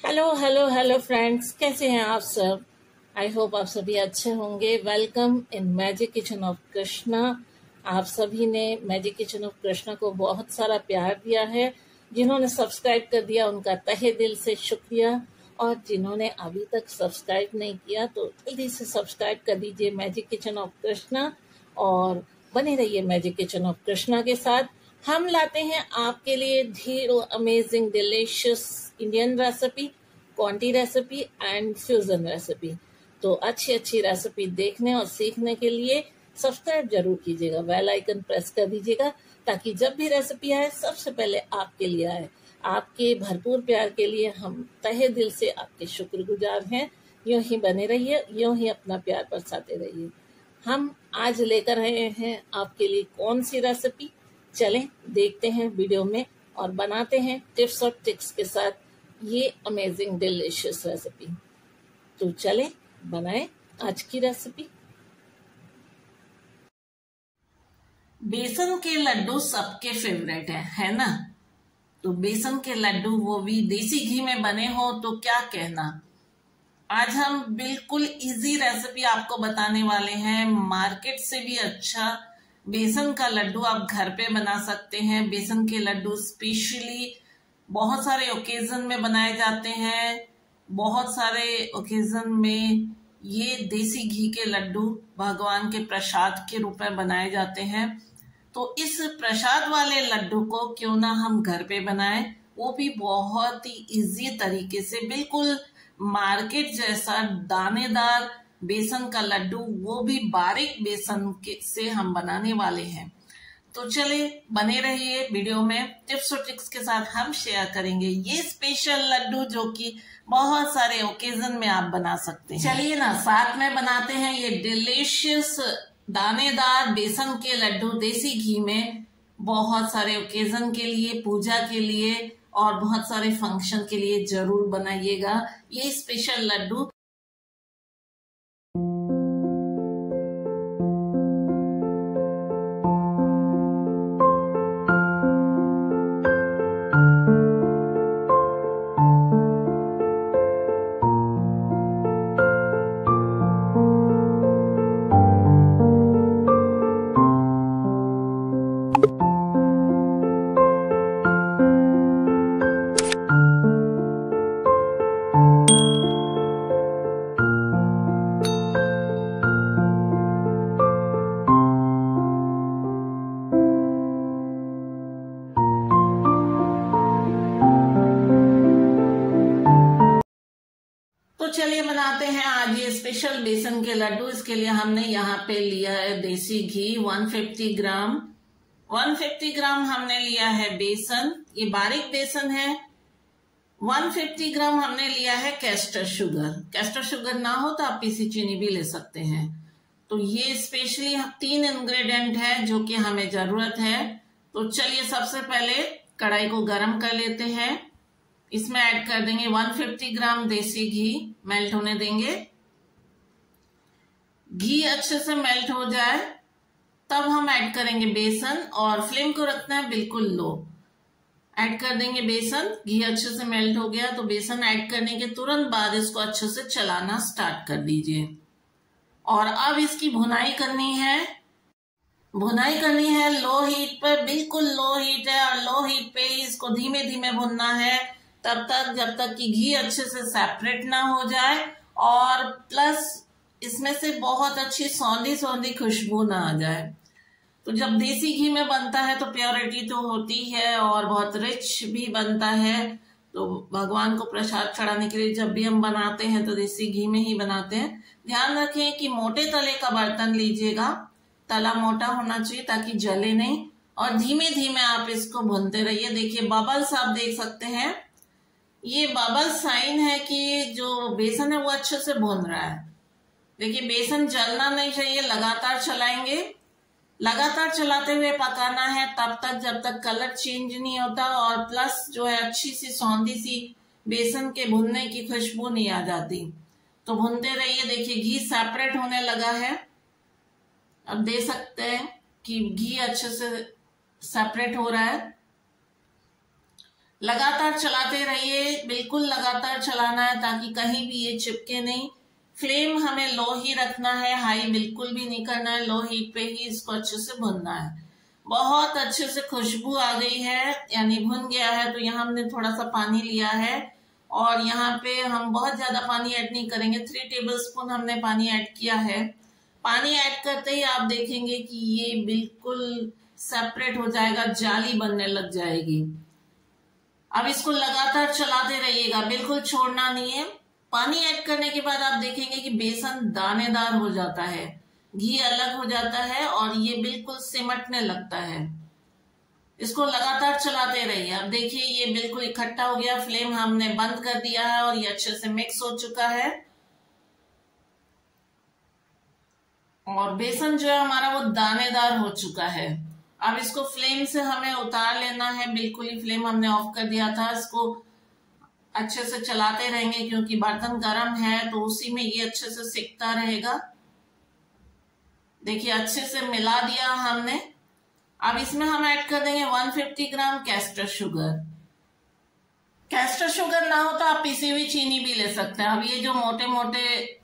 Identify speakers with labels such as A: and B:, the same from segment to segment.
A: Hello hello hello friends, कैसे हैं आप सब। आई होप आप सभी अच्छे होंगे। Welcome in magic kitchen of Krishna. आप सभी ने मैजिक किचन ऑफ कृष्णा को बहुत सारा प्यार दिया है। जिन्होंने सब्सक्राइब कर दिया उनका तहे दिल से शुक्रिया, और जिन्होंने अभी तक सब्सक्राइब नहीं किया तो जल्दी से सब्सक्राइब कर दीजिए मैजिक किचन ऑफ कृष्णा, और बने रहिए मैजिक किचन ऑफ कृष्णा के साथ। हम लाते हैं आपके लिए ढेरों अमेजिंग डिलीशियस इंडियन रेसिपी, क्वांटी रेसिपी एंड फ्यूजन रेसिपी। तो अच्छी अच्छी रेसिपी देखने और सीखने के लिए सब्सक्राइब जरूर कीजिएगा, बेल आइकन प्रेस कर दीजिएगा, ताकि जब भी रेसिपी आए सबसे पहले आपके लिए आए। आपके भरपूर प्यार के लिए हम तहे दिल से आपके शुक्रगुजार हैं। यूं ही बने रहिए, यूं ही अपना प्यार बरसाते रहिए। हम आज लेकर आए हैं आपके लिए कौन सी रेसिपी, चलें देखते हैं वीडियो में और बनाते हैं टिप्स और ट्रिक्स के साथ ये अमेजिंग डिलीशियस रेसिपी। तो चलें बनाएं आज की रेसिपी। बेसन के लड्डू सबके फेवरेट है ना। तो बेसन के लड्डू वो भी देसी घी में बने हो तो क्या कहना। आज हम बिल्कुल इजी रेसिपी आपको बताने वाले हैं। मार्केट से भी अच्छा बेसन का लड्डू आप घर पे बना सकते हैं। बेसन के लड्डू स्पेशली बहुत सारे ओकेजन में बनाए जाते हैं। बहुत सारे ओकेजन में ये देसी घी के लड्डू भगवान के प्रसाद के रूप में बनाए जाते हैं। तो इस प्रसाद वाले लड्डू को क्यों ना हम घर पे बनाएं, वो भी बहुत ही इजी तरीके से। बिल्कुल मार्केट जैसा दानेदार बेसन का लड्डू, वो भी बारीक बेसन से हम बनाने वाले हैं। तो चलिए बने रहिए वीडियो में। टिप्स और ट्रिक्स के साथ हम शेयर करेंगे ये स्पेशल लड्डू जो कि बहुत सारे ओकेजन में आप बना सकते हैं। चलिए ना साथ में बनाते हैं ये डिलीशियस दानेदार बेसन के लड्डू देसी घी में। बहुत सारे ओकेजन के लिए, पूजा के लिए और बहुत सारे फंक्शन के लिए जरूर बनाइएगा ये स्पेशल लड्डू। तो चलिए बनाते हैं आज ये स्पेशल बेसन के लड्डू। इसके लिए हमने यहाँ पे लिया है देसी घी 150 ग्राम। 150 ग्राम हमने लिया है बेसन, ये बारीक बेसन है। 150 ग्राम हमने लिया है कैस्टर शुगर। कैस्टर शुगर ना हो तो आप पीसी चीनी भी ले सकते हैं। तो ये स्पेशली 3 इंग्रेडिएंट है जो कि हमें जरूरत है। तो चलिए सबसे पहले कढ़ाई को गर्म कर लेते हैं। इसमें ऐड कर देंगे 150 ग्राम देसी घी, मेल्ट होने देंगे। घी अच्छे से मेल्ट हो जाए तब हम ऐड करेंगे बेसन, और फ्लेम को रखना है बिल्कुल लो। ऐड कर देंगे बेसन। घी अच्छे से मेल्ट हो गया तो बेसन ऐड करने के तुरंत बाद इसको अच्छे से चलाना स्टार्ट कर दीजिए। और अब इसकी भुनाई करनी है। भुनाई करनी है लो हीट पर, बिल्कुल लो हीट है, और लो हीट पे ही इसको धीमे धीमे भुनना है तब तक जब तक कि घी अच्छे से सेपरेट ना हो जाए, और प्लस इसमें से बहुत अच्छी सौंधी सौंधी खुशबू ना आ जाए। तो जब देसी घी में बनता है तो प्योरिटी तो होती है और बहुत रिच भी बनता है। तो भगवान को प्रसाद चढ़ाने के लिए जब भी हम बनाते हैं तो देसी घी में ही बनाते हैं। ध्यान रखें कि मोटे तले का बर्तन लीजिएगा, तला मोटा होना चाहिए ताकि जले नहीं, और धीमे धीमे आप इसको भूनते रहिए। देखिए बबल्स आप देख सकते हैं, ये बबल साइन है कि जो बेसन है वो अच्छे से भुन रहा है। देखिए बेसन जलना नहीं चाहिए, लगातार चलाएंगे। लगातार चलाते हुए पकाना है तब तक जब तक कलर चेंज नहीं होता, और प्लस जो है अच्छी सी सौंधी सी बेसन के भुनने की खुशबू नहीं आ जाती। तो भुनते रहिए। देखिए घी सेपरेट होने लगा है। अब देख सकते हैं कि घी अच्छे से सेपरेट हो रहा है। लगातार चलाते रहिए, बिल्कुल लगातार चलाना है ताकि कहीं भी ये चिपके नहीं। फ्लेम हमें लो ही रखना है, हाई बिल्कुल भी नहीं करना है, लो हीट पे ही इसको अच्छे से भुनना है। बहुत अच्छे से खुशबू आ गई है, यानी भुन गया है। तो यहाँ हमने थोड़ा सा पानी लिया है और यहाँ पे हम बहुत ज्यादा पानी ऐड नहीं करेंगे, 3 टेबलस्पून हमने पानी ऐड किया है। पानी ऐड करते ही आप देखेंगे कि ये बिल्कुल सेपरेट हो जाएगा, जाली बनने लग जाएगी। अब इसको लगातार चलाते रहिएगा, बिल्कुल छोड़ना नहीं है। पानी ऐड करने के बाद आप देखेंगे कि बेसन दानेदार हो जाता है, घी अलग हो जाता है और ये बिल्कुल सिमटने लगता है। इसको लगातार चलाते रहिए। अब देखिए ये बिल्कुल इकट्ठा हो गया, फ्लेम हमने बंद कर दिया है और ये अच्छे से मिक्स हो चुका है। और बेसन जो है हमारा वो दानेदार हो चुका है। अब इसको फ्लेम से हमें उतार लेना है, बिल्कुल ही फ्लेम हमने ऑफ कर दिया था। इसको अच्छे से चलाते रहेंगे क्योंकि बर्तन गर्म है तो उसी में ये अच्छे से सिकता रहेगा। देखिए अच्छे से मिला दिया हमने। अब इसमें हम ऐड कर देंगे 150 gram caster sugar. Caster sugar ना हो तो आप पिसी हुई चीनी भी ले सकते हैं। अब ये जो मोटे मोटे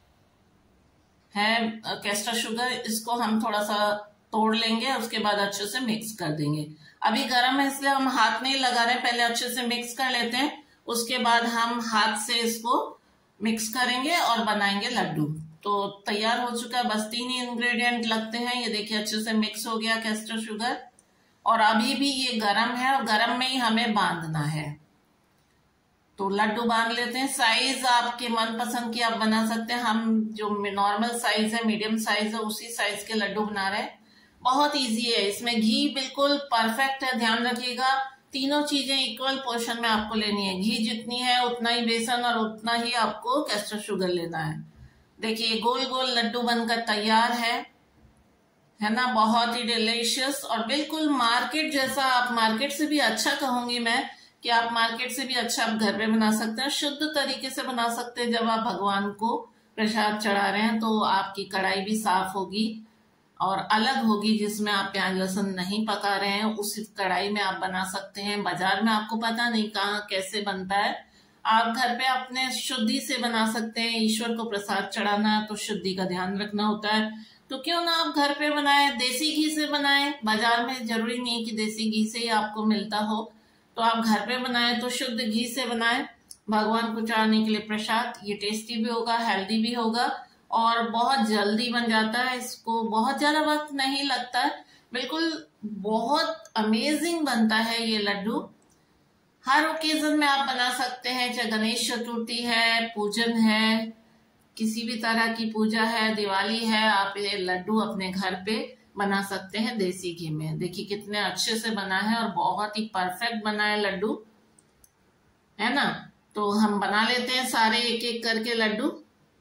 A: है कैस्टर शुगर, इसको हम थोड़ा सा तोड़ लेंगे, उसके बाद अच्छे से मिक्स कर देंगे। अभी गर्म है इसलिए हम हाथ नहीं लगा रहे, पहले अच्छे से मिक्स कर लेते हैं, उसके बाद हम हाथ से इसको मिक्स करेंगे और बनाएंगे लड्डू। तो तैयार हो चुका है, बस 3 ही इंग्रेडिएंट लगते हैं। ये देखिए अच्छे से मिक्स हो गया कैस्टर शुगर और अभी भी ये गर्म है और गर्म में ही हमें बांधना है। तो लड्डू बांध लेते हैं। साइज आपके मनपसंद की आप बना सकते हैं। हम जो नॉर्मल साइज है, मीडियम साइज है, उसी साइज के लड्डू बना रहे हैं। बहुत इजी है, इसमें घी बिल्कुल परफेक्ट है। ध्यान रखिएगा तीनों चीजें इक्वल पोर्शन में आपको लेनी है। घी जितनी है उतना ही बेसन और उतना ही आपको कैस्टर शुगर लेना है। देखिए गोल गोल लड्डू बनकर तैयार है ना, बहुत ही डिलीशियस और बिल्कुल मार्केट जैसा। आप मार्केट से भी अच्छा कहूंगी मैं कि आप मार्केट से भी अच्छा आप घर पे बना सकते हैं, शुद्ध तरीके से बना सकते हैं। जब आप भगवान को प्रसाद चढ़ा रहे हैं तो आपकी कढ़ाई भी साफ होगी और अलग होगी, जिसमें आप प्याज लहसुन नहीं पका रहे हैं, उस कढ़ाई में आप बना सकते हैं। बाजार में आपको पता नहीं कहाँ कैसे बनता है, आप घर पे अपने शुद्धि से बना सकते हैं। ईश्वर को प्रसाद चढ़ाना है तो शुद्धि का ध्यान रखना होता है, तो क्यों ना आप घर पे बनाएं, देसी घी से बनाएं। बाजार में जरूरी नहीं कि देसी घी से ही आपको मिलता हो, तो आप घर पे बनाएं तो शुद्ध घी से बनाएं भगवान को चढ़ाने के लिए प्रसाद। ये टेस्टी भी होगा, हेल्दी भी होगा और बहुत जल्दी बन जाता है। इसको बहुत ज्यादा वक्त नहीं लगता है, बिल्कुल बहुत अमेजिंग बनता है ये लड्डू। हर ओकेजन में आप बना सकते हैं, चाहे गणेश चतुर्थी है, पूजन है, किसी भी तरह की पूजा है, दिवाली है, आप ये लड्डू अपने घर पे बना सकते हैं देसी घी में। देखिए कितने अच्छे से बना है और बहुत ही परफेक्ट बना है लड्डू, है ना। तो हम बना लेते हैं सारे एक एक करके लड्डू।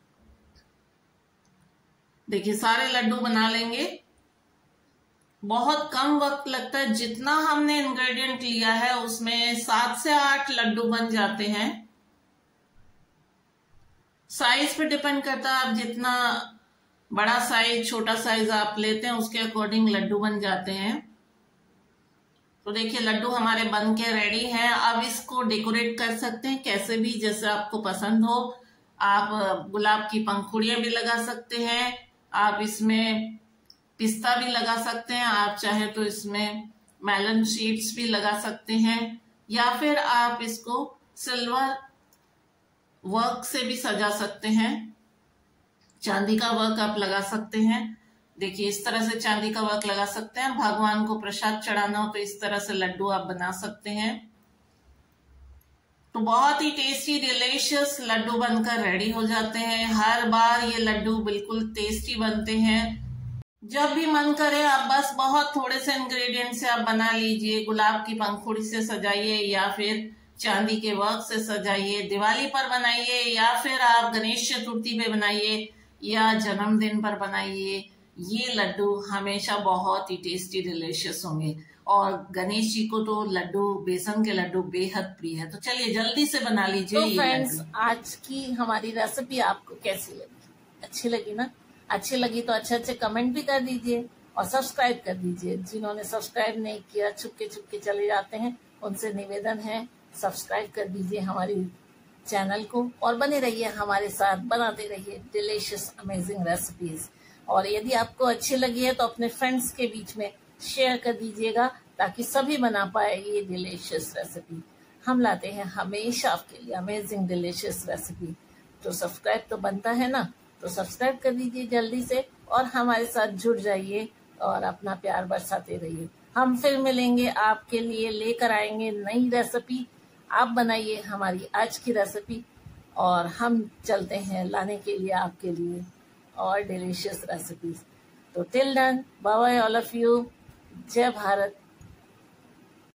A: देखिए सारे लड्डू बना लेंगे, बहुत कम वक्त लगता है। जितना हमने इंग्रेडिएंट लिया है उसमें 7 से 8 लड्डू बन जाते हैं। साइज पे डिपेंड करता है, आप जितना बड़ा साइज छोटा साइज आप लेते हैं उसके अकॉर्डिंग लड्डू बन जाते हैं। तो देखिए लड्डू हमारे बन के रेडी हैं। अब इसको डेकोरेट कर सकते हैं कैसे भी, जैसे आपको पसंद हो। आप गुलाब की पंखुड़ियां भी लगा सकते हैं, आप इसमें पिस्ता भी लगा सकते हैं, आप चाहे तो इसमें मेलन सीड्स भी लगा सकते हैं, या फिर आप इसको सिल्वर वर्क से भी सजा सकते हैं। चांदी का वर्क आप लगा सकते हैं। देखिए इस तरह से चांदी का वर्क लगा सकते हैं। भगवान को प्रसाद चढ़ाना हो तो इस तरह से लड्डू आप बना सकते हैं। तो बहुत ही टेस्टी डिलीशियस लड्डू बनकर रेडी हो जाते हैं। हर बार ये लड्डू बिल्कुल टेस्टी बनते हैं। जब भी मन करे आप बस बहुत थोड़े से इंग्रेडिएंट से आप बना लीजिए। गुलाब की पंखुड़ी से सजाइए या फिर चांदी के वर्क से सजाइए, दिवाली पर बनाइए या फिर आप गणेश चतुर्थी पे बनाइए या जन्मदिन पर बनाइए। ये लड्डू हमेशा बहुत ही टेस्टी डिलीशियस होंगे। और गणेश जी को तो लड्डू, बेसन के लड्डू बेहद प्रिय है। तो चलिए जल्दी से बना लीजिए। तो फ्रेंड्स आज की हमारी रेसिपी आपको कैसी लगी? अच्छी लगी ना? अच्छी लगी तो अच्छे कमेंट भी कर दीजिए और सब्सक्राइब कर दीजिए। जिन्होंने सब्सक्राइब नहीं किया छुपके चले जाते हैं, उनसे निवेदन है सब्सक्राइब कर दीजिए हमारी चैनल को और बने रहिए हमारे साथ, बनाते रहिए डिलीशियस अमेजिंग रेसिपीज। और यदि आपको अच्छी लगी है तो अपने फ्रेंड्स के बीच में शेयर कर दीजिएगा ताकि सभी बना पाए ये डिलीशियस रेसिपी। हम लाते हैं हमेशा आपके लिए अमेजिंग डिलीशियस रेसिपी। तो सब्सक्राइब तो बनता है ना, तो सब्सक्राइब कर दीजिए जल्दी से और हमारे साथ जुड़ जाइए और अपना प्यार बरसाते रहिए। हम फिर मिलेंगे, आपके लिए लेकर आएंगे नई रेसिपी। आप बनाइए हमारी आज की रेसिपी और हम चलते हैं लाने के लिए आपके लिए और डिलीशियस रेसिपीज। तो till then, bye bye all of you. जय भारत,